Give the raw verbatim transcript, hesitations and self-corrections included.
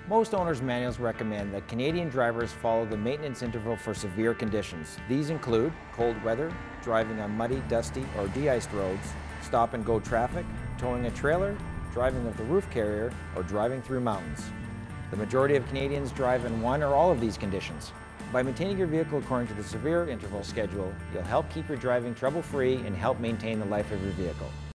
Most owner's manuals recommend that Canadian drivers follow the maintenance interval for severe conditions. These include cold weather, driving on muddy, dusty, or de-iced roads, stop and go traffic, towing a trailer, driving with a roof carrier, or driving through mountains. The majority of Canadians drive in one or all of these conditions. By maintaining your vehicle according to the severe interval schedule, you'll help keep your driving trouble-free and help maintain the life of your vehicle.